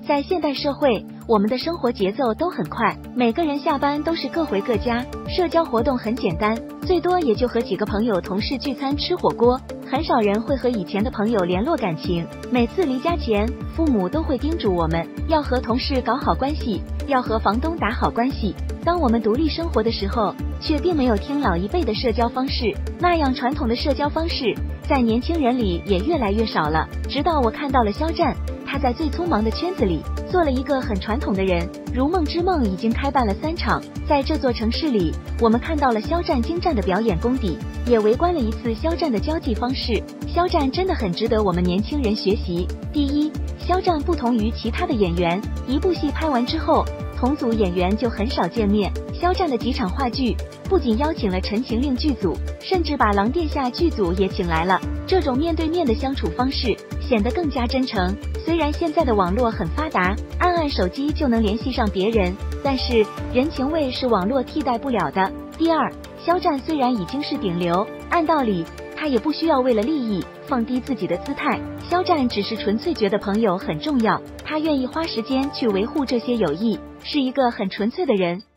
在现代社会，我们的生活节奏都很快，每个人下班都是各回各家，社交活动很简单，最多也就和几个朋友同事聚餐吃火锅，很少人会和以前的朋友联络感情。每次离家前，父母都会叮嘱我们要和同事搞好关系，要和房东打好关系。当我们独立生活的时候，却并没有听老一辈的社交方式，那样传统的社交方式在年轻人里也越来越少了。直到我看到了肖战，他在最匆忙的圈子里做了一个很传统的人，如梦之梦已经开办了3场。在这座城市里，我们看到了肖战精湛的表演功底，也围观了一次肖战的交际方式。肖战真的很值得我们年轻人学习。第一，肖战不同于其他的演员，一部戏拍完之后，同组演员就很少见面。肖战的几场话剧不仅邀请了《陈情令》剧组，甚至把《狼殿下》剧组也请来了。这种面对面的相处方式显得更加真诚。虽然现在的网络很发达，按手机就能联系上别人，但是人情味是网络替代不了的。第二，肖战虽然已经是顶流，按道理他也不需要为了利益放低自己的姿态。肖战只是纯粹觉得朋友很重要，他愿意花时间去维护这些友谊，是一个很纯粹的人。